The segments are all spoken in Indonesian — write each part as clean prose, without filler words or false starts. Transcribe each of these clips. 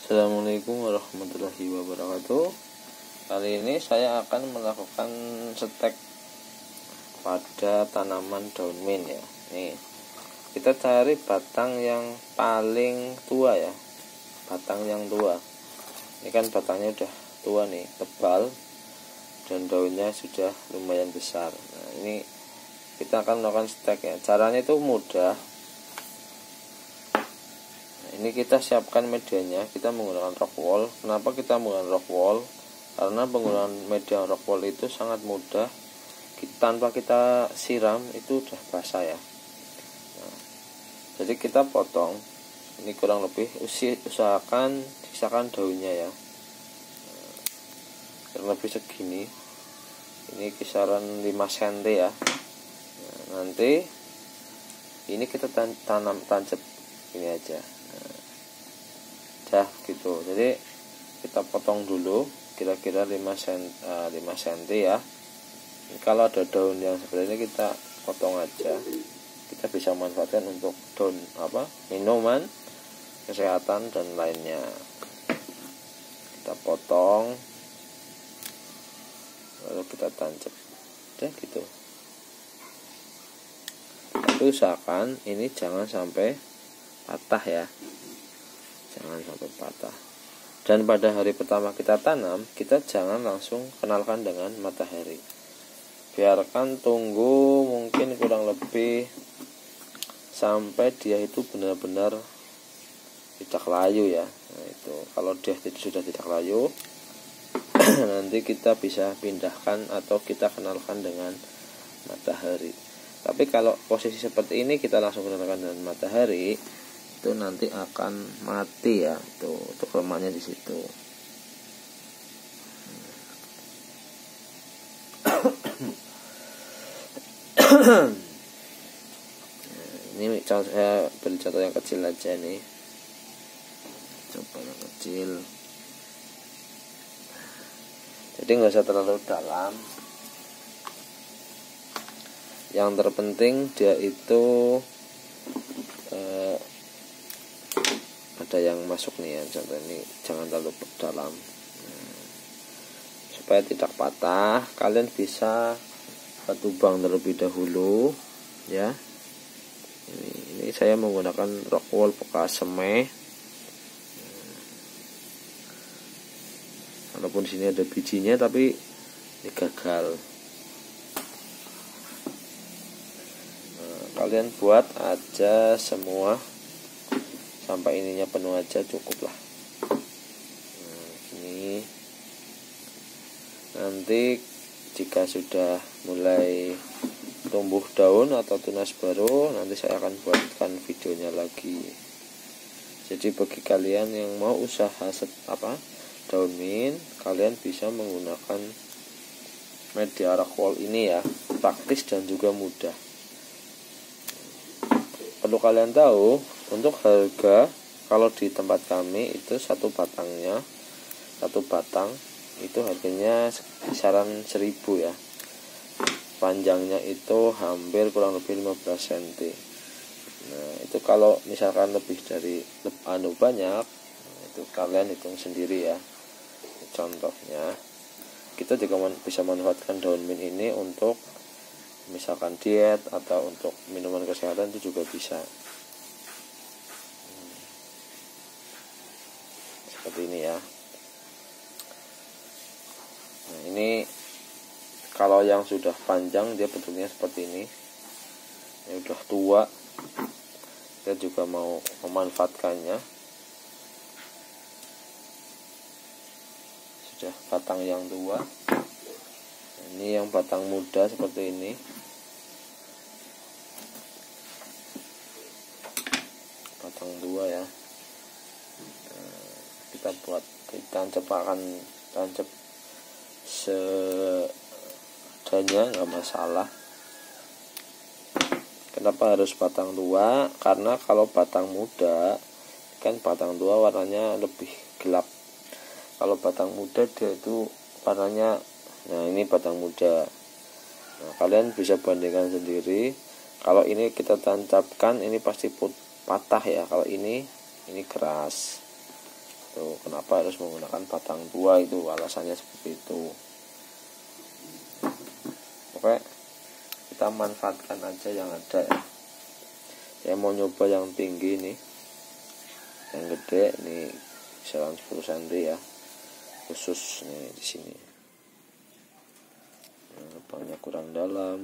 Assalamualaikum warahmatullahi wabarakatuh. Kali ini saya akan melakukan stek pada tanaman daun mint ya. Nih, kita cari batang yang paling tua ya. Batang yang tua. Ini kan batangnya udah tua nih, tebal dan daunnya sudah lumayan besar. Nah, ini kita akan melakukan stek ya. Caranya itu mudah. Ini kita siapkan medianya, kita menggunakan rock wool. Kenapa kita menggunakan rock wool? Karena penggunaan media rock wool itu sangat mudah, tanpa kita siram itu udah basah ya. Nah, jadi kita potong, ini kurang lebih usahakan sisakan daunnya ya. Nah, kurang lebih segini, ini kisaran 5 cm ya. Nah, nanti ini kita tanam tancap ini aja. Gitu, jadi kita potong dulu kira-kira 5 cm ya. Kalau ada daun yang seperti ini kita potong aja, kita bisa manfaatkan untuk daun minuman, kesehatan dan lainnya. Kita potong lalu kita tancap gitu. Tapi usahakan ini jangan sampai patah ya, jangan sampai patah. Dan pada hari pertama kita tanam, kita jangan langsung kenalkan dengan matahari. Biarkan tunggu mungkin kurang lebih sampai dia itu benar-benar tidak layu ya. Nah, itu kalau dia sudah tidak layu nanti kita bisa pindahkan atau kita kenalkan dengan matahari. Tapi kalau posisi seperti ini kita langsung kenalkan dengan matahari, itu nanti akan mati ya. Tuh lemaknya di situ. Ini saya beri contoh yang kecil aja nih. Coba yang kecil. Jadi nggak usah terlalu dalam. Yang terpenting dia itu ada yang masuk nih ya. Contoh ini jangan terlalu dalam. Supaya tidak patah, kalian bisa tubang terlebih dahulu ya. Ini saya menggunakan rock wool bekas semai. Walaupun sini ada bijinya tapi ini gagal. Kalian buat aja semua sampai ininya penuh aja, cukup lah. Ini nanti jika sudah mulai tumbuh daun atau tunas baru, nanti saya akan buatkan videonya lagi. Jadi bagi kalian yang mau usaha daun mint, kalian bisa menggunakan media rock wool ini ya, praktis dan juga mudah. Perlu kalian tahu, untuk harga kalau di tempat kami itu satu batang itu harganya kisaran 1.000 ya. Panjangnya itu hampir kurang lebih 15 cm. Nah, itu kalau misalkan lebih dari banyak, itu kalian hitung sendiri ya. Contohnya, kita juga bisa manfaatkan daun mint ini untuk misalkan diet atau untuk minuman kesehatan, itu juga bisa. Seperti ini ya. Nah, ini kalau yang sudah panjang dia bentuknya seperti ini. Ini udah tua. Kita juga mau memanfaatkannya. Sudah batang yang tua. Nah, ini yang batang muda seperti ini. Batang tua ya. Kita tancap seadanya, nggak masalah. Kenapa harus batang tua? Karena kalau batang muda kan batang tua warnanya lebih gelap. Kalau batang muda dia itu warnanya, nah ini batang muda. Nah, kalian bisa bandingkan sendiri. Kalau ini kita tancapkan, ini pasti patah ya. Kalau ini keras. Tuh, kenapa harus menggunakan batang tua, itu alasannya seperti itu. Oke, kita manfaatkan aja yang ada ya. Saya mau nyoba yang tinggi nih, yang gede nih, misalkan 10 cm ya, khusus nih di sini. Lubangnya kurang dalam.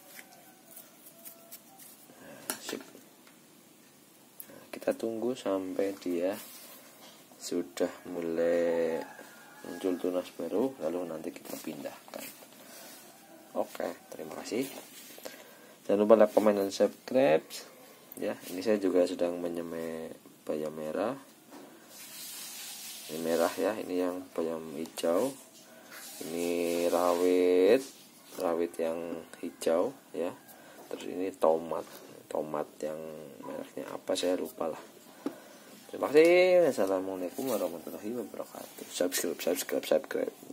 Sip. Nah, kita tunggu sampai dia sudah mulai muncul tunas baru, lalu nanti kita pindahkan. Oke, terima kasih. Jangan lupa like, comment, dan subscribe. Ya, ini saya juga sedang menyemai bayam merah. Ini merah ya, ini yang bayam hijau. Ini rawit yang hijau ya. Terus ini tomat yang mereknya apa saya lupa lah. Terima kasih. Assalamualaikum warahmatullahi wabarakatuh. Subscribe.